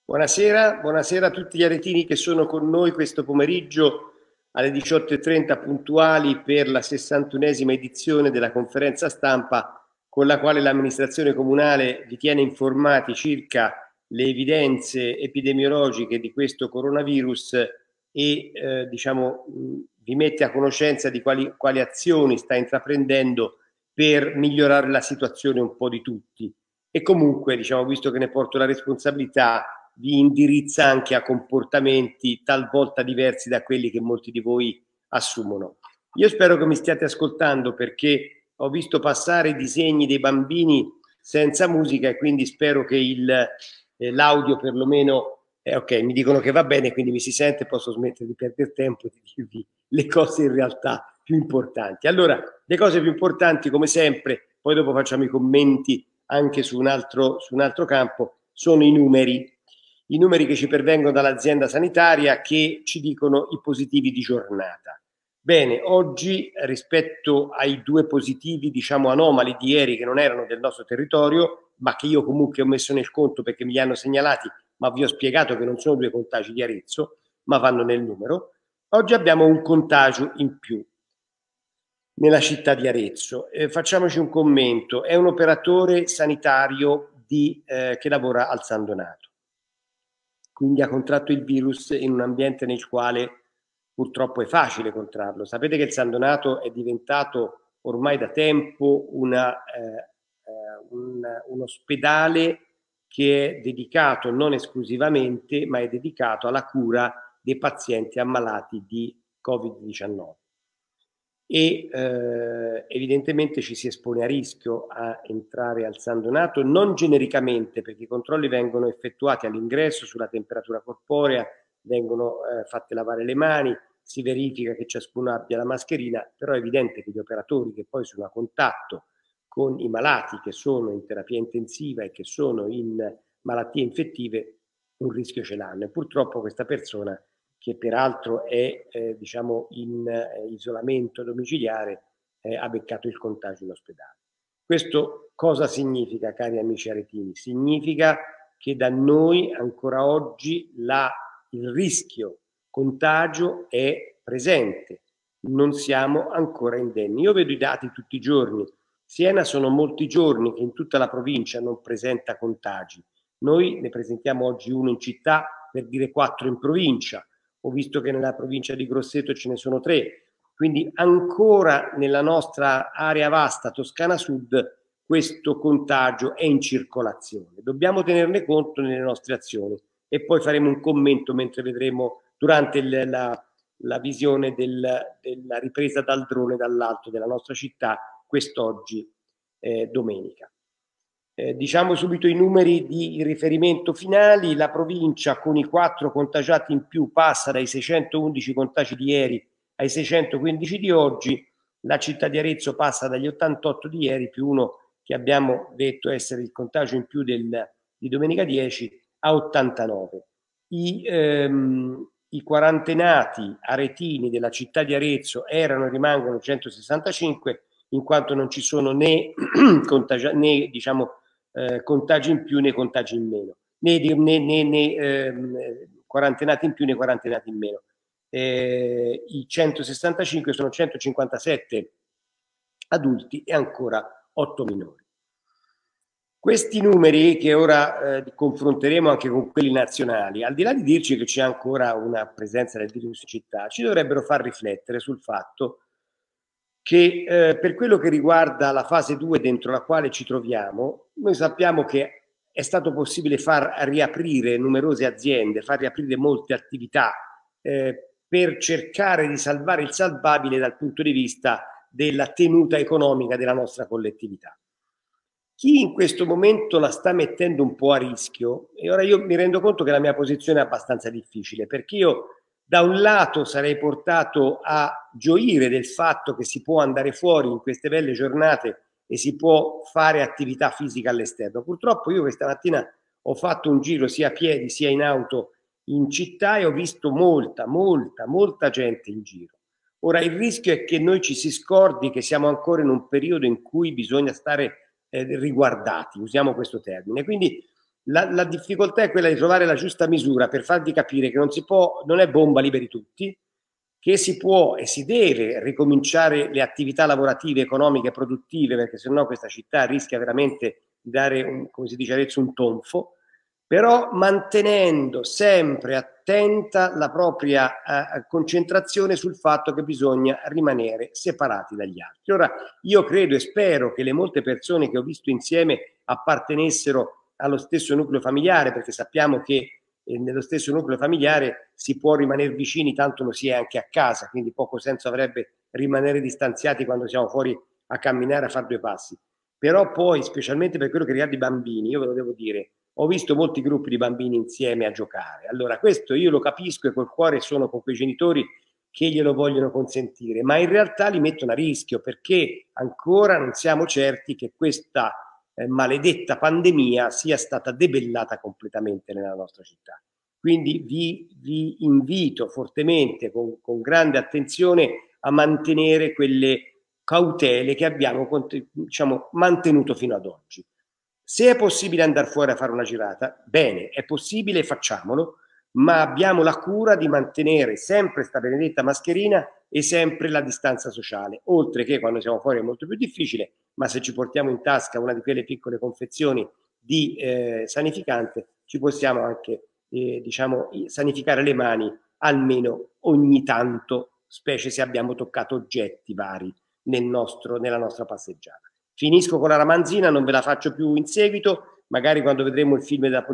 Buonasera, buonasera a tutti gli aretini che sono con noi questo pomeriggio alle 18:30 puntuali per la 61esima edizione della conferenza stampa con la quale l'amministrazione comunale vi tiene informati circa le evidenze epidemiologiche di questo coronavirus e vi mette a conoscenza di quali azioni sta intraprendendo per migliorare la situazione un po' di tutti. E comunque, visto che ne porto la responsabilità, vi indirizza anche a comportamenti talvolta diversi da quelli che molti di voi assumono. Io spero che mi stiate ascoltando perché ho visto passare i disegni dei bambini senza musica e quindi spero che l'audio perlomeno, ok, mi dicono che va bene, quindi mi si sente, posso smettere di perdere tempo e di dirvi le cose in realtà più importanti. Allora, le cose più importanti, come sempre, poi dopo facciamo i commenti anche su un altro campo, sono i numeri che ci pervengono dall'azienda sanitaria che ci dicono i positivi di giornata. Bene, oggi rispetto ai due positivi, diciamo anomali di ieri che non erano del nostro territorio, ma che io comunque ho messo nel conto perché me li hanno segnalati, ma vi ho spiegato che non sono due contagi di Arezzo, ma vanno nel numero, oggi abbiamo un contagio in più nella città di Arezzo. Facciamoci un commento, è un operatore sanitario che lavora al San Donato, quindi ha contratto il virus in un ambiente nel quale purtroppo è facile contrarlo. Sapete che il San Donato è diventato ormai da tempo un ospedale che è dedicato non esclusivamente, ma è dedicato alla cura dei pazienti ammalati di Covid-19 e evidentemente ci si espone a rischio a entrare al San Donato, non genericamente perché i controlli vengono effettuati all'ingresso sulla temperatura corporea, vengono fatte lavare le mani, si verifica che ciascuno abbia la mascherina, però è evidente che gli operatori che poi sono a contatto con i malati che sono in terapia intensiva e che sono in malattie infettive un rischio ce l'hanno e purtroppo questa persona che peraltro è in isolamento domiciliare, ha beccato il contagio in ospedale. Questo cosa significa, cari amici aretini? Significa che da noi ancora oggi il rischio contagio è presente, non siamo ancora indenni. Io vedo i dati tutti i giorni. Siena sono molti giorni che in tutta la provincia non presenta contagi. Noi ne presentiamo oggi uno in città, per dire 4 in provincia. Ho visto che nella provincia di Grosseto ce ne sono 3, quindi ancora nella nostra area vasta Toscana Sud questo contagio è in circolazione. Dobbiamo tenerne conto nelle nostre azioni e poi faremo un commento mentre vedremo durante la visione della ripresa dal drone dall'alto della nostra città quest'oggi domenica. Diciamo subito i numeri di riferimento finali. La provincia con i 4 contagiati in più passa dai 611 contagi di ieri ai 615 di oggi. La città di Arezzo passa dagli 88 di ieri più uno che abbiamo detto essere il contagio in più di domenica 10 a 89. I quarantenati aretini della città di Arezzo erano e rimangono 165 in quanto non ci sono né, contagi in più né contagi in meno, né quarantenati in più né quarantenati in meno. I 165 sono 157 adulti e ancora 8 minori. Questi numeri che ora confronteremo anche con quelli nazionali, al di là di dirci che c'è ancora una presenza del virus in città, ci dovrebbero far riflettere sul fatto che per quello che riguarda la fase 2 dentro la quale ci troviamo, noi sappiamo che è stato possibile far riaprire numerose aziende, far riaprire molte attività per cercare di salvare il salvabile dal punto di vista della tenuta economica della nostra collettività. Chi in questo momento la sta mettendo un po' a rischio, e ora io mi rendo conto che la mia posizione è abbastanza difficile, perché io da un lato sarei portato a gioire del fatto che si può andare fuori in queste belle giornate e si può fare attività fisica all'esterno. Purtroppo io questa mattina ho fatto un giro sia a piedi sia in auto in città e ho visto molta gente in giro. Ora il rischio è che noi ci si scordi che siamo ancora in un periodo in cui bisogna stare riguardati, usiamo questo termine. Quindi La difficoltà è quella di trovare la giusta misura per farvi capire che non si può, non è bomba liberi tutti, che si può e si deve ricominciare le attività lavorative, economiche, produttive, perché sennò questa città rischia veramente di dare, come si dice a Arezzo, un tonfo, però mantenendo sempre attenta la propria concentrazione sul fatto che bisogna rimanere separati dagli altri. Ora, io credo e spero che le molte persone che ho visto insieme appartenessero allo stesso nucleo familiare, perché sappiamo che nello stesso nucleo familiare si può rimanere vicini, tanto lo si è anche a casa, quindi poco senso avrebbe rimanere distanziati quando siamo fuori a camminare, a fare due passi. Però poi, specialmente per quello che riguarda i bambini, io ve lo devo dire, ho visto molti gruppi di bambini insieme a giocare. Allora, questo io lo capisco e col cuore sono con quei genitori che glielo vogliono consentire, ma in realtà li mettono a rischio perché ancora non siamo certi che questa maledetta pandemia sia stata debellata completamente nella nostra città. Quindi vi invito fortemente, con grande attenzione, a mantenere quelle cautele che abbiamo diciamo, mantenuto fino ad oggi. Se è possibile andare fuori a fare una girata, bene, è possibile, facciamolo, ma abbiamo la cura di mantenere sempre questa benedetta mascherina e sempre la distanza sociale, oltre che quando siamo fuori è molto più difficile, ma se ci portiamo in tasca una di quelle piccole confezioni di sanificante, ci possiamo anche diciamo, sanificare le mani almeno ogni tanto, specie se abbiamo toccato oggetti vari nella nostra passeggiata. Finisco con la ramanzina, non ve la faccio più in seguito, magari quando vedremo il film della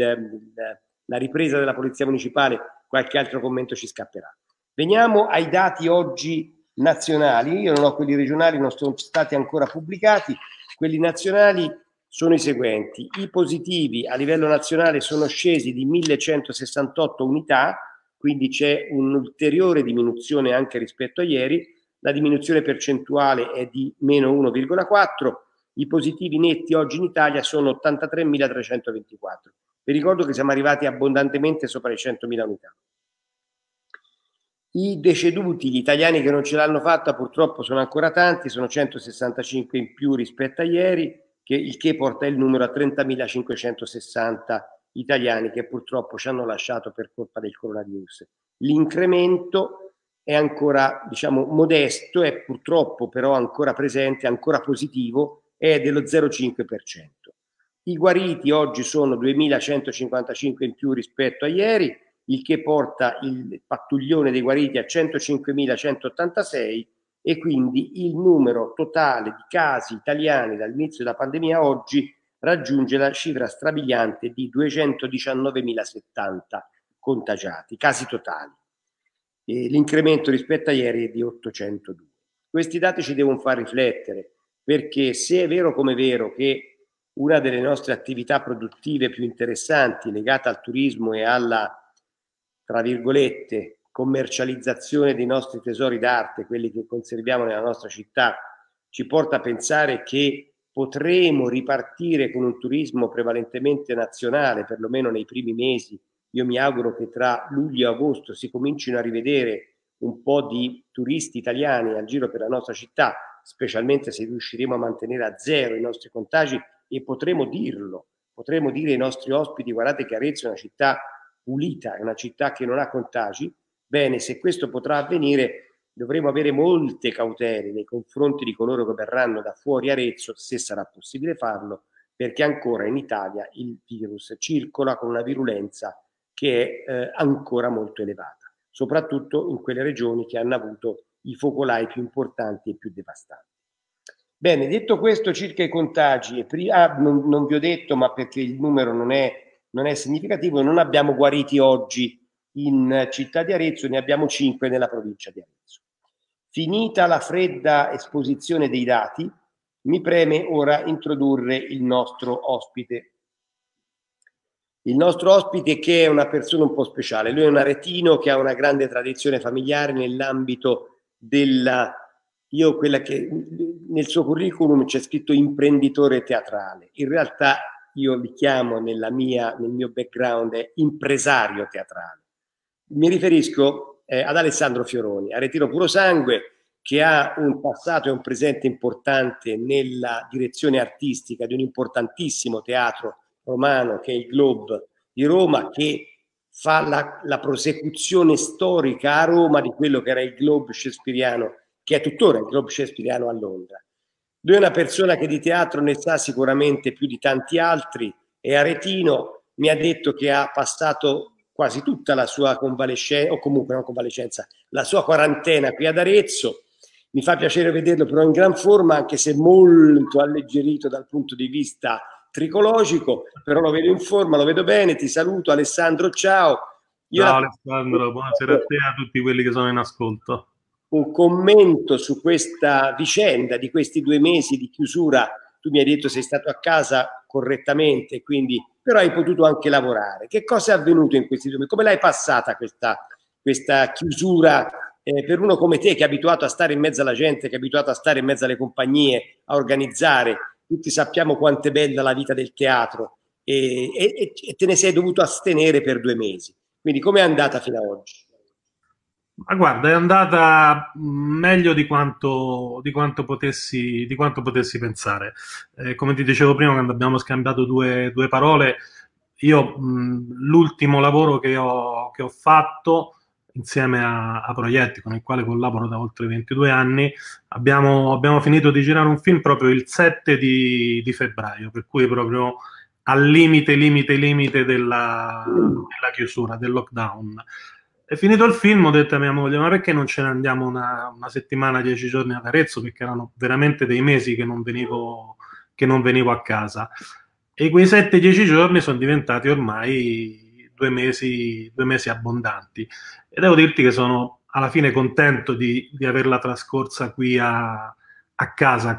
la ripresa della Polizia Municipale qualche altro commento ci scapperà. Veniamo ai dati oggi nazionali, io non ho quelli regionali, non sono stati ancora pubblicati, quelli nazionali sono i seguenti: i positivi a livello nazionale sono scesi di 1168 unità, quindi c'è un'ulteriore diminuzione anche rispetto a ieri, la diminuzione percentuale è di meno 1,4, i positivi netti oggi in Italia sono 83.324. Vi ricordo che siamo arrivati abbondantemente sopra i 100.000 unità. I deceduti, gli italiani che non ce l'hanno fatta, purtroppo sono ancora tanti, sono 165 in più rispetto a ieri, il che porta il numero a 30.560 italiani che purtroppo ci hanno lasciato per colpa del coronavirus. L'incremento è ancora, diciamo, modesto, è purtroppo però ancora presente, ancora positivo, è dello 0,5%. I guariti oggi sono 2.155 in più rispetto a ieri, il che porta il pattuglione dei guariti a 105.186 e quindi il numero totale di casi italiani dall'inizio della pandemia a oggi raggiunge la cifra strabiliante di 219.070 contagiati, casi totali. L'incremento rispetto a ieri è di 802. Questi dati ci devono far riflettere, perché se è vero come è vero che una delle nostre attività produttive più interessanti legata al turismo e alla, tra virgolette, commercializzazione dei nostri tesori d'arte, quelli che conserviamo nella nostra città, ci porta a pensare che potremo ripartire con un turismo prevalentemente nazionale, perlomeno nei primi mesi. Io mi auguro che tra luglio e agosto si comincino a rivedere un po' di turisti italiani al giro per la nostra città, specialmente se riusciremo a mantenere a zero i nostri contagi, e potremo dire ai nostri ospiti: guardate che Arezzo è una città pulita, è una città che non ha contagi. Bene, se questo potrà avvenire, dovremo avere molte cautele nei confronti di coloro che verranno da fuori Arezzo, se sarà possibile farlo, perché ancora in Italia il virus circola con una virulenza che è ancora molto elevata, soprattutto in quelle regioni che hanno avuto i focolai più importanti e più devastanti. Bene, detto questo circa i contagi, non vi ho detto, ma perché il numero non è significativo, non abbiamo guariti oggi in città di Arezzo, ne abbiamo 5 nella provincia di Arezzo. Finita la fredda esposizione dei dati, mi preme ora introdurre il nostro ospite. Il nostro ospite, che è una persona un po' speciale, lui è un aretino che ha una grande tradizione familiare nell'ambito della... quella che nel suo curriculum c'è scritto imprenditore teatrale, in realtà io li chiamo nel mio background impresario teatrale. Mi riferisco ad Alessandro Fioroni, aretino puro sangue, che ha un passato e un presente importante nella direzione artistica di un importantissimo teatro romano, che è il Globe di Roma, che fa la prosecuzione storica a Roma di quello che era il Globe shakespeariano, che è tuttora il Globe shakespeariano a Londra. Lui è una persona che di teatro ne sa sicuramente più di tanti altri, è aretino, mi ha detto che ha passato quasi tutta la sua convalescenza, o comunque non convalescenza, la sua quarantena qui ad Arezzo. Mi fa piacere vederlo però in gran forma, anche se molto alleggerito dal punto di vista tricologico, però lo vedo in forma, lo vedo bene. Ti saluto Alessandro, ciao. Io Ciao Alessandro, buonasera a te e a tutti quelli che sono in ascolto. un commento su questa vicenda di questi 2 mesi di chiusura. Tu mi hai detto sei stato a casa correttamente, quindi però hai potuto anche lavorare. Che cosa è avvenuto in questi 2 mesi? Come l'hai passata questa chiusura per uno come te che è abituato a stare in mezzo alla gente, che è abituato a stare in mezzo alle compagnie, a organizzare? Tutti sappiamo quanto è bella la vita del teatro e te ne sei dovuto astenere per 2 mesi. Quindi com'è andata fino ad oggi? Ma guarda, è andata meglio di quanto potessi pensare. Come ti dicevo prima, quando abbiamo scambiato due parole, io l'ultimo lavoro che ho fatto insieme a Proietti, con il quale collaboro da oltre 22 anni, abbiamo finito di girare un film proprio il 7 di febbraio, per cui proprio al limite della chiusura, del lockdown. È finito il film, ho detto a mia moglie, ma perché non ce ne andiamo una settimana, 10 giorni ad Arezzo? Perché erano veramente dei mesi che non venivo a casa. E quei 7-10 giorni sono diventati ormai 2 mesi abbondanti. E devo dirti che sono alla fine contento di averla trascorsa qui a casa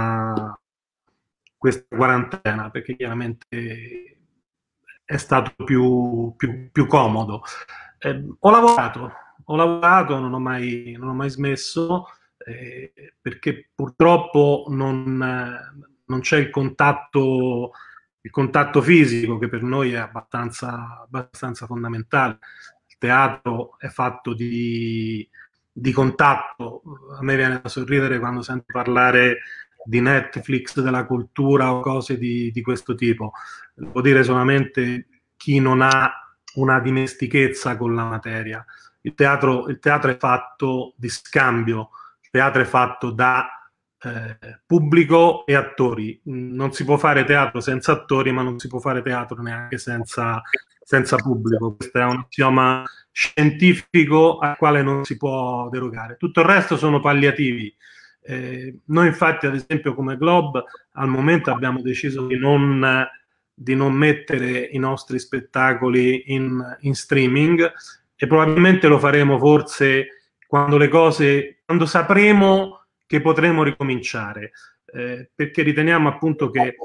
questa quarantena, perché chiaramente è stato più comodo. Ho lavorato, non ho mai smesso, perché purtroppo non c'è il contatto fisico che per noi è abbastanza fondamentale. Il teatro è fatto di contatto. A me viene da sorridere quando sento parlare di Netflix, della cultura o cose di questo tipo. Devo dire solamente chi non ha una dimestichezza con la materia. Il teatro è fatto di scambio, il teatro è fatto da pubblico e attori. Non si può fare teatro senza attori, ma non si può fare teatro neanche senza pubblico. Questo è un assioma scientifico al quale non si può derogare. Tutto il resto sono palliativi. Noi infatti, ad esempio, come Globe, al momento abbiamo deciso di non mettere i nostri spettacoli in streaming e probabilmente lo faremo forse quando sapremo che potremo ricominciare, perché riteniamo appunto che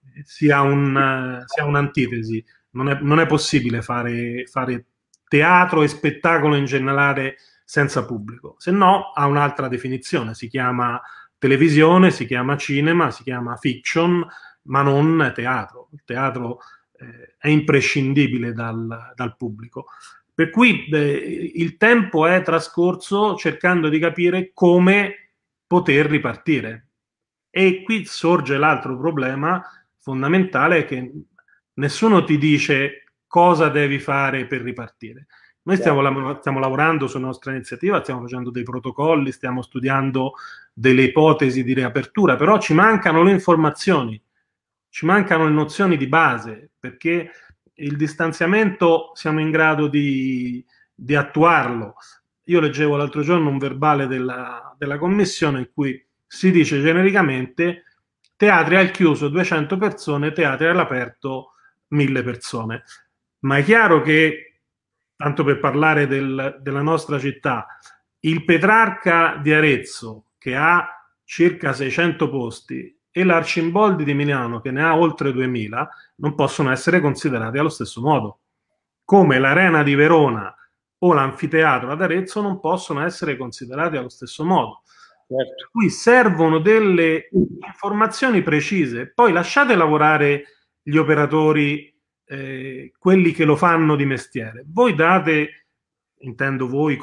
sia un'antitesi. Non è possibile fare teatro e spettacolo in generale senza pubblico, se no ha un'altra definizione, si chiama televisione, si chiama cinema, si chiama fiction, ma non teatro. Il teatro è imprescindibile dal pubblico. Per cui il tempo è trascorso cercando di capire come poter ripartire. E qui sorge l'altro problema fondamentale che nessuno ti dice cosa devi fare per ripartire. Noi stiamo lavorando sulla nostra iniziativa, stiamo facendo dei protocolli, stiamo studiando delle ipotesi di riapertura, però ci mancano le informazioni, ci mancano le nozioni di base, perché il distanziamento siamo in grado di attuarlo. Io leggevo l'altro giorno un verbale della commissione in cui si dice genericamente teatri al chiuso 200 persone, teatri all'aperto 1000 persone. Ma è chiaro che, tanto per parlare della nostra città, il Petrarca di Arezzo, che ha circa 600 posti, e l'Arcimboldi di Milano, che ne ha oltre 2000, non possono essere considerati allo stesso modo. Come l'Arena di Verona o l'Anfiteatro ad Arezzo non possono essere considerati allo stesso modo. Certo. Qui servono delle informazioni precise, poi lasciate lavorare gli operatori, quelli che lo fanno di mestiere. Voi date, intendo voi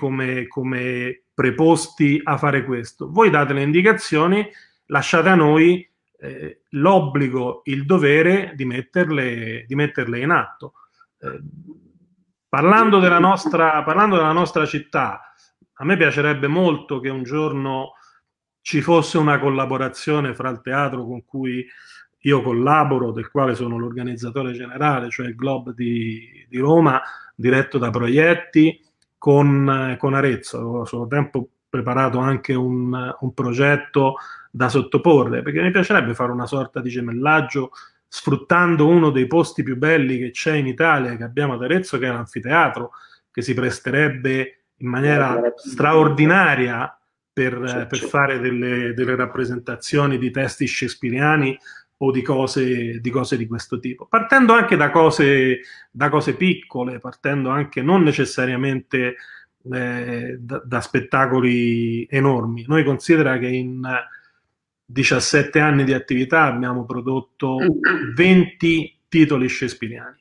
come preposti a fare questo, voi date le indicazioni, lasciate a noi l'obbligo, il dovere di metterle in atto. Parlando della nostra città, a me piacerebbe molto che un giorno ci fosse una collaborazione fra il teatro con cui io collaboro, del quale sono l'organizzatore generale, cioè il Globe di Roma, diretto da Proietti, con Arezzo. Avevo a suo tempo preparato anche un progetto da sottoporre, perché mi piacerebbe fare una sorta di gemellaggio sfruttando uno dei posti più belli che c'è in Italia, che abbiamo ad Arezzo, che è l'anfiteatro, che si presterebbe in maniera straordinaria per fare delle rappresentazioni di testi shakespeariani o di cose di questo tipo, partendo anche da cose piccole, partendo anche non necessariamente da spettacoli enormi. Noi considera che in 17 anni di attività abbiamo prodotto 20 titoli shakespeariani.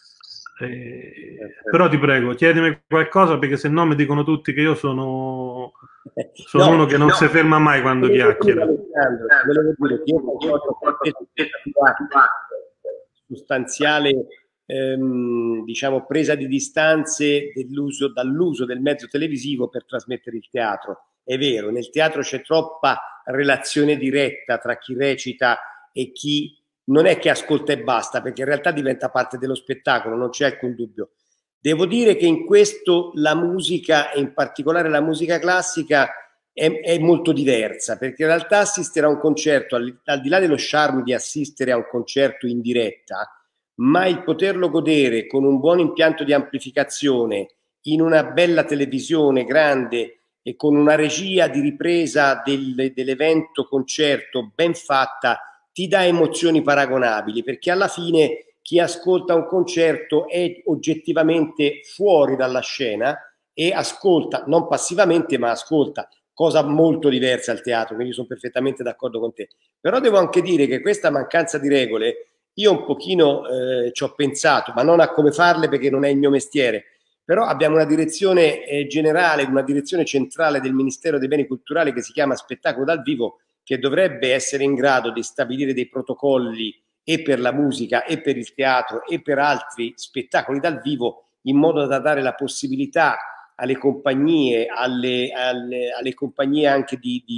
Però ti prego, chiedimi qualcosa, perché se no mi dicono tutti che io sono uno che non si ferma mai quando chiacchiera. Volevo dire che io concordo con te su questa sostanziale diciamo presa di distanze dall'uso del mezzo televisivo per trasmettere il teatro. È vero, nel teatro c'è troppa relazione diretta tra chi recita e chi non è che ascolta e basta, perché in realtà diventa parte dello spettacolo, non c'è alcun dubbio. Devo dire che in questo la musica, e in particolare la musica classica, è molto diversa, perché in realtà assistere a un concerto, al di là dello charme di assistere a un concerto in diretta, ma il poterlo godere con un buon impianto di amplificazione, in una bella televisione grande e con una regia di ripresa dell'evento concerto ben fatta, ti dà emozioni paragonabili, perché alla fine chi ascolta un concerto è oggettivamente fuori dalla scena e ascolta, non passivamente, ma ascolta, cosa molto diversa al teatro, quindi sono perfettamente d'accordo con te. Però devo anche dire che questa mancanza di regole, io un pochino ci ho pensato, ma non a come farle perché non è il mio mestiere, però abbiamo una direzione generale, una direzione centrale del Ministero dei Beni Culturali che si chiama Spettacolo dal Vivo, che dovrebbe essere in grado di stabilire dei protocolli e per la musica e per il teatro e per altri spettacoli dal vivo, in modo da dare la possibilità alle compagnie, alle compagnie anche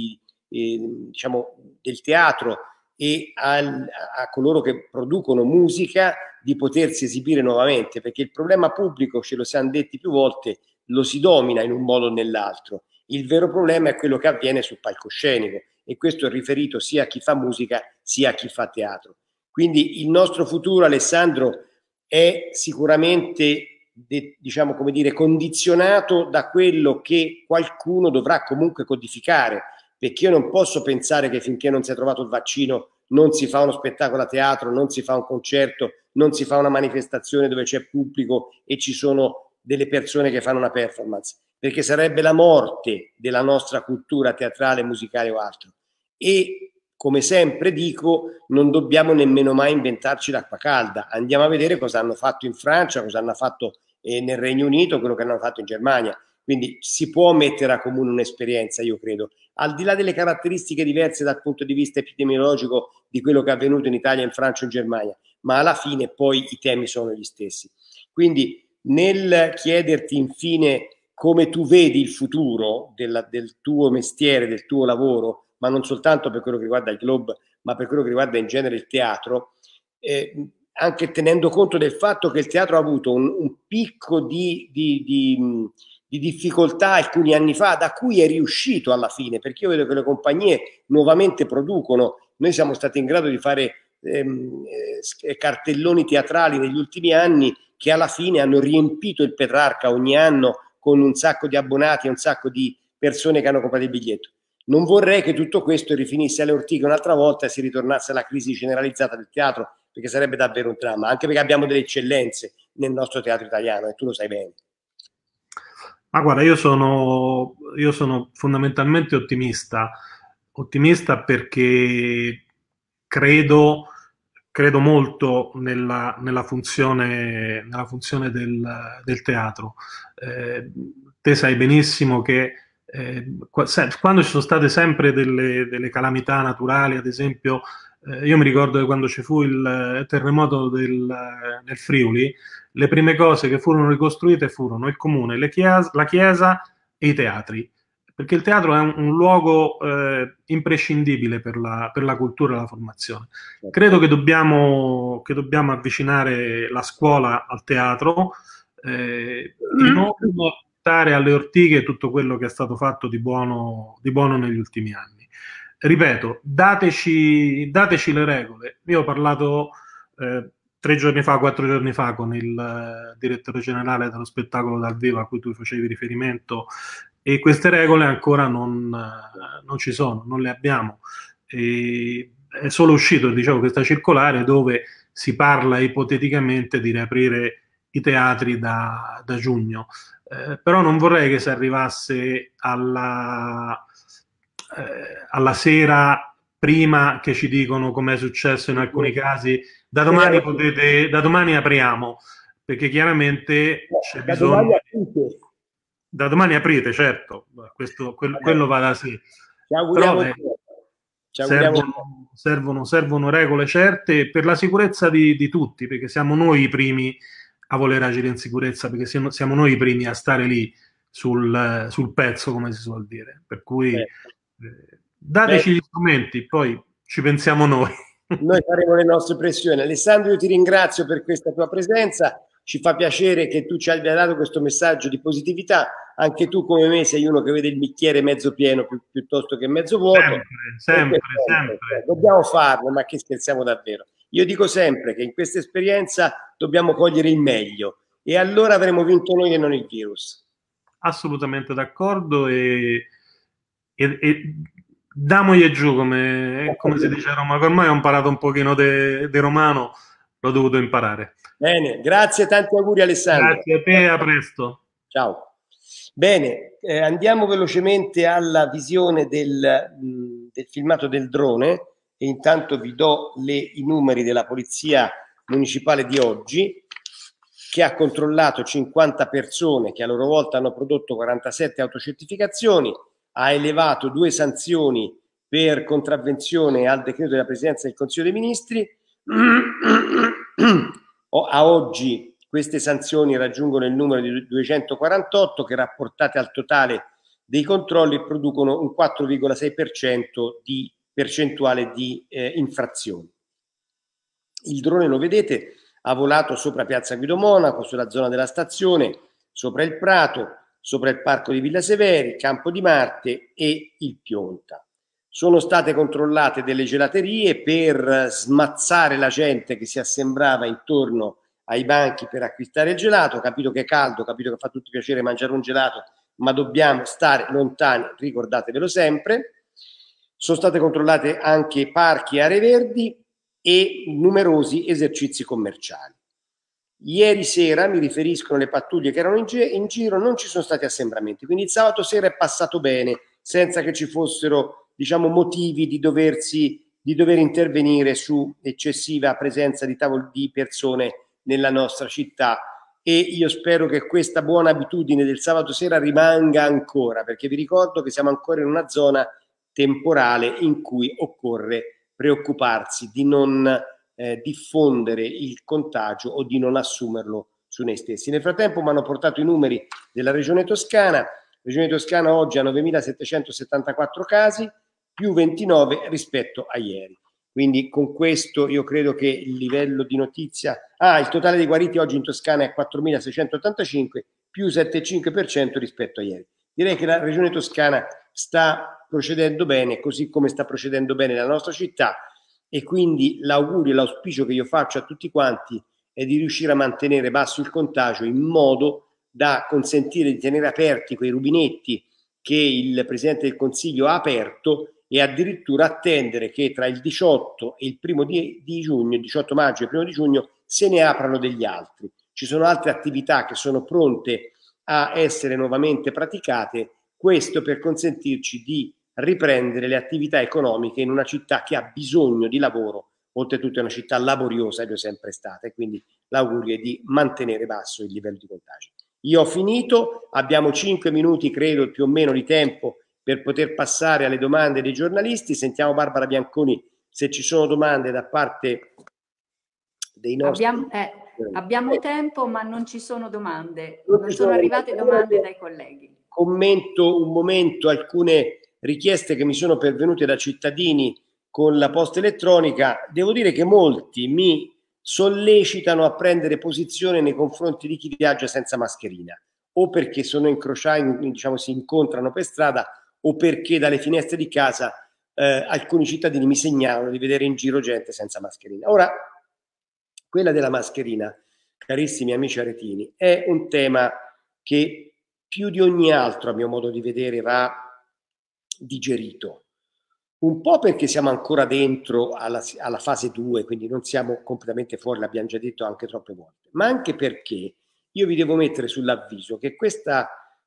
diciamo, del teatro e a coloro che producono musica di potersi esibire nuovamente, perché il problema pubblico, ce lo siamo detti più volte, lo si domina in un modo o nell'altro. Il vero problema è quello che avviene sul palcoscenico, e questo è riferito sia a chi fa musica sia a chi fa teatro. Quindi il nostro futuro, Alessandro, è sicuramente diciamo, come dire, condizionato da quello che qualcuno dovrà comunque codificare, perché io non posso pensare che finché non si è trovato il vaccino non si fa uno spettacolo a teatro, non si fa un concerto, non si fa una manifestazione dove c'è pubblico e ci sono delle persone che fanno una performance, perché sarebbe la morte della nostra cultura teatrale, musicale o altro. E come sempre dico, non dobbiamo nemmeno mai inventarci l'acqua calda. Andiamo a vedere cosa hanno fatto in Francia, cosa hanno fatto nel Regno Unito, quello che hanno fatto in Germania. Quindi si può mettere a comune un'esperienza, io credo, al di là delle caratteristiche diverse dal punto di vista epidemiologico di quello che è avvenuto in Italia, in Francia o in Germania, ma alla fine poi i temi sono gli stessi. Quindi nel chiederti infine come tu vedi il futuro del tuo mestiere, del tuo lavoro, ma non soltanto per quello che riguarda il Globe, ma per quello che riguarda in genere il teatro, anche tenendo conto del fatto che il teatro ha avuto un picco di difficoltà alcuni anni fa, da cui è riuscito alla fine, perché io vedo che le compagnie nuovamente producono. Noi siamo stati in grado di fare cartelloni teatrali negli ultimi anni che alla fine hanno riempito il Petrarca ogni anno con un sacco di abbonati e un sacco di persone che hanno comprato il biglietto. Non vorrei che tutto questo rifinisse alle ortiche un'altra volta e si ritornasse alla crisi generalizzata del teatro, perché sarebbe davvero un dramma, anche perché abbiamo delle eccellenze nel nostro teatro italiano e tu lo sai bene. Ma guarda, io sono fondamentalmente ottimista perché credo molto nella funzione del teatro. Te sai benissimo che quando ci sono state sempre delle calamità naturali, ad esempio Io mi ricordo che quando ci fu il terremoto nel Friuli, le prime cose che furono ricostruite furono il comune, la chiesa e i teatri, perché il teatro è un luogo imprescindibile per la cultura e la formazione. Credo che dobbiamo avvicinare la scuola al teatro e non dare alle ortiche tutto quello che è stato fatto di buono negli ultimi anni. Ripeto, dateci le regole. Io ho parlato 3 giorni fa, 4 giorni fa con il direttore generale dello spettacolo dal vivo a cui tu facevi riferimento e queste regole ancora non ci sono, non le abbiamo. È solo uscito, dicevo, questa circolare dove si parla ipoteticamente di riaprire i teatri da giugno. Però non vorrei che si arrivasse alla sera prima che ci dicono, come è successo in alcuni casi, da domani apriamo, perché chiaramente c'è Da domani bisogno. aprite. Da domani aprite, certo, quello va da sé. Ci auguriamo Però ci auguriamo servono regole certe per la sicurezza di tutti, perché siamo noi i primi a voler agire in sicurezza, perché siamo noi i primi a stare lì sul pezzo, come si suol dire. Per cui dateci gli strumenti, poi ci pensiamo noi. Noi faremo le nostre pressioni. Alessandro, io ti ringrazio per questa tua presenza. Ci fa piacere che tu ci abbia dato questo messaggio di positività. Anche tu, come me, sei uno che vede il bicchiere mezzo pieno piuttosto che mezzo vuoto. Sempre. Dobbiamo farlo, ma che scherziamo davvero. Io dico sempre che in questa esperienza dobbiamo cogliere il meglio e allora avremo vinto noi e non il virus. Assolutamente d'accordo e damogli giù, come si dice a Roma, che ormai ho imparato un pochino di romano, l'ho dovuto imparare. Bene, grazie, tanti auguri Alessandro. Grazie a te, a presto. Ciao. Bene, andiamo velocemente alla visione del filmato del drone e intanto vi do i numeri della Polizia Municipale di oggi, che ha controllato 50 persone che a loro volta hanno prodotto 47 autocertificazioni, ha elevato 2 sanzioni per contravvenzione al decreto della Presidenza del Consiglio dei Ministri. A oggi queste sanzioni raggiungono il numero di 248 che rapportate al totale dei controlli producono un 4,6% di percentuale di infrazioni. Il drone, lo vedete, ha volato sopra Piazza Guido Monaco, sulla zona della stazione, sopra il Prato, sopra il Parco di Villa Severi, Campo di Marte e il Pionta. Sono state controllate delle gelaterie per smazzare la gente che si assembrava intorno ai banchi per acquistare il gelato. Ho capito che è caldo, ho capito che fa tutti piacere mangiare un gelato, ma dobbiamo stare lontani, ricordatevelo sempre. Sono state controllate anche parchi e aree verdi e numerosi esercizi commerciali. Ieri sera, mi riferiscono le pattuglie che erano in giro, non ci sono stati assembramenti, quindi il sabato sera è passato bene, senza che ci fossero, diciamo, motivi di dover intervenire su eccessiva presenza di persone nella nostra città. E io spero che questa buona abitudine del sabato sera rimanga ancora, perché vi ricordo che siamo ancora in una zona temporale in cui occorre preoccuparsi di non diffondere il contagio o di non assumerlo su noi stessi. Nel frattempo mi hanno portato i numeri della Regione Toscana. La Regione Toscana oggi ha 9.774 casi, più 29 rispetto a ieri. Quindi con questo io credo che il livello di notizia... il totale dei guariti oggi in Toscana è 4.685, più 7,5% rispetto a ieri. Direi che la Regione Toscana sta procedendo bene, così come sta procedendo bene la nostra città, e quindi l'augurio e l'auspicio che io faccio a tutti quanti è di riuscire a mantenere basso il contagio in modo da consentire di tenere aperti quei rubinetti che il Presidente del Consiglio ha aperto e addirittura attendere che tra il 18 e il primo di giugno, il 18 maggio e il primo di giugno, se ne aprano degli altri. Ci sono altre attività che sono pronte a essere nuovamente praticate, questo per consentirci di riprendere le attività economiche in una città che ha bisogno di lavoro, oltretutto è una città laboriosa, ed è sempre stata, e quindi l'augurio è di mantenere basso il livello di contagio. Io ho finito, abbiamo 5 minuti credo più o meno di tempo per poter passare alle domande dei giornalisti. Sentiamo Barbara Bianconi se ci sono domande da parte dei nostri... Abbiamo tempo, ma non ci sono domande. Non sono arrivate domande dai colleghi. Commento un momento alcune richieste che mi sono pervenute da cittadini con la posta elettronica. Devo dire che molti mi sollecitano a prendere posizione nei confronti di chi viaggia senza mascherina, o perché sono incrociati, diciamo, si incontrano per strada, o perché dalle finestre di casa alcuni cittadini mi segnalano di vedere in giro gente senza mascherina. Ora, quella della mascherina, carissimi amici aretini, è un tema che più di ogni altro, a mio modo di vedere, va digerito. Un po' perché siamo ancora dentro alla fase 2, quindi non siamo completamente fuori, l'abbiamo già detto anche troppe volte, ma anche perché io vi devo mettere sull'avviso che questo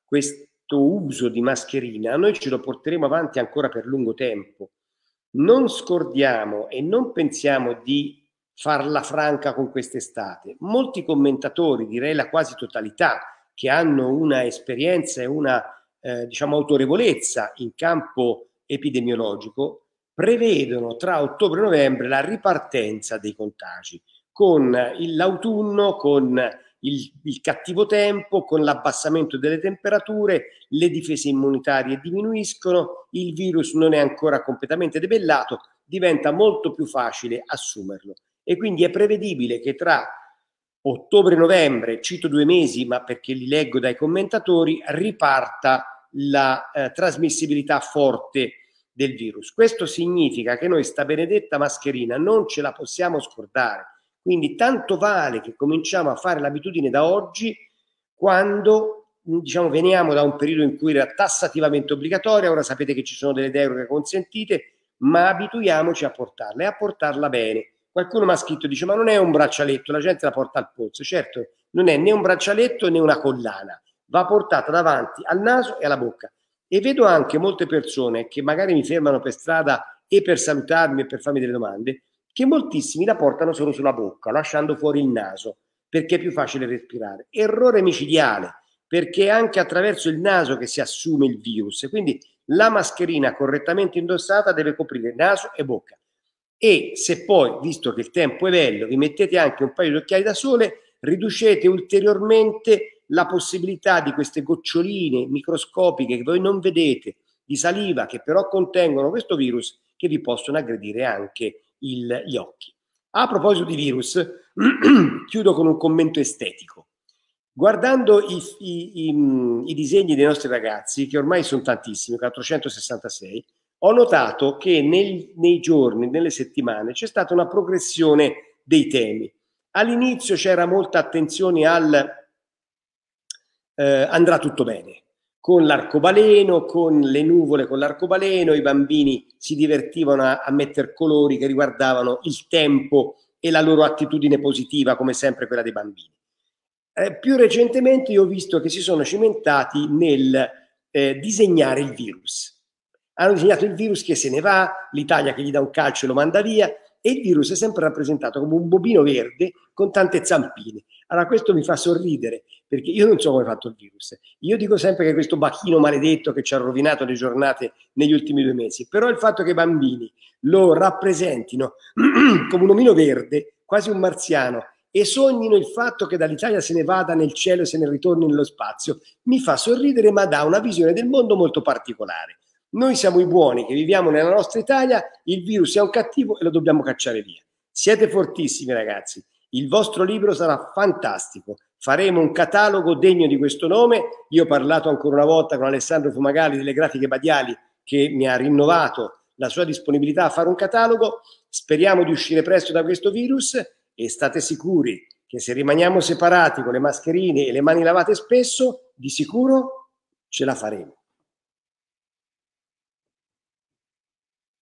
uso di mascherina noi ce lo porteremo avanti ancora per lungo tempo. Non scordiamo e non pensiamo di farla franca con quest'estate. Molti commentatori, direi la quasi totalità, che hanno una esperienza e una diciamo autorevolezza in campo epidemiologico, prevedono tra ottobre e novembre la ripartenza dei contagi, con l'autunno, con il cattivo tempo, con l'abbassamento delle temperature, le difese immunitarie diminuiscono, il virus non è ancora completamente debellato, diventa molto più facile assumerlo. E quindi è prevedibile che tra ottobre e novembre, cito 2 mesi, ma perché li leggo dai commentatori, riparta la trasmissibilità forte del virus. Questo significa che noi sta benedetta mascherina non ce la possiamo scordare. Quindi tanto vale che cominciamo a fare l'abitudine da oggi, quando diciamo veniamo da un periodo in cui era tassativamente obbligatoria, ora sapete che ci sono delle deroghe consentite, ma abituiamoci a portarla e a portarla bene. Qualcuno mi ha scritto, dice, ma non è un braccialetto, la gente la porta al polso. Certo, non è né un braccialetto né una collana, va portata davanti al naso e alla bocca. E vedo anche molte persone che magari mi fermano per strada e per salutarmi e per farmi delle domande, che moltissimi la portano solo sulla bocca, lasciando fuori il naso, perché è più facile respirare. Errore micidiale, perché è anche attraverso il naso che si assume il virus. Quindi la mascherina correttamente indossata deve coprire naso e bocca. E se poi, visto che il tempo è bello, vi mettete anche un paio di occhiali da sole, riducete ulteriormente la possibilità di queste goccioline microscopiche che voi non vedete, di saliva, che però contengono questo virus, che vi possono aggredire anche gli occhi. A proposito di virus, chiudo con un commento estetico. Guardando i disegni dei nostri ragazzi, che ormai sono tantissimi, 466, ho notato che nei giorni, nelle settimane, c'è stata una progressione dei temi. All'inizio c'era molta attenzione al andrà tutto bene, con l'arcobaleno, con le nuvole con l'arcobaleno, i bambini si divertivano a mettere colori che riguardavano il tempo e la loro attitudine positiva, come sempre quella dei bambini. Più recentemente io ho visto che si sono cimentati nel disegnare il virus. Hanno disegnato il virus che se ne va, l'Italia che gli dà un calcio e lo manda via, e il virus è sempre rappresentato come un bobino verde con tante zampine. Allora questo mi fa sorridere, perché io non so come è fatto il virus. Io dico sempre che questo bacchino maledetto che ci ha rovinato le giornate negli ultimi 2 mesi, però il fatto che i bambini lo rappresentino come un omino verde, quasi un marziano, e sognino il fatto che dall'Italia se ne vada nel cielo e se ne ritorni nello spazio, mi fa sorridere, ma dà una visione del mondo molto particolare. Noi siamo i buoni che viviamo nella nostra Italia, il virus è un cattivo e lo dobbiamo cacciare via. Siete fortissimi ragazzi, il vostro libro sarà fantastico, faremo un catalogo degno di questo nome. Io ho parlato ancora una volta con Alessandro Fumagalli delle Grafiche Badiali, che mi ha rinnovato la sua disponibilità a fare un catalogo. Speriamo di uscire presto da questo virus e state sicuri che se rimaniamo separati con le mascherine e le mani lavate spesso, di sicuro ce la faremo.